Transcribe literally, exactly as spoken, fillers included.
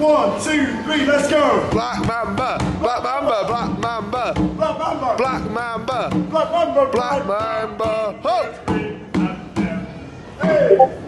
One, two, three, let's go. Black Mamba, Black Mamba, Black Mamba, Black Mamba, Black Mamba, Black Mamba, Black Mamba. Ho! Hey.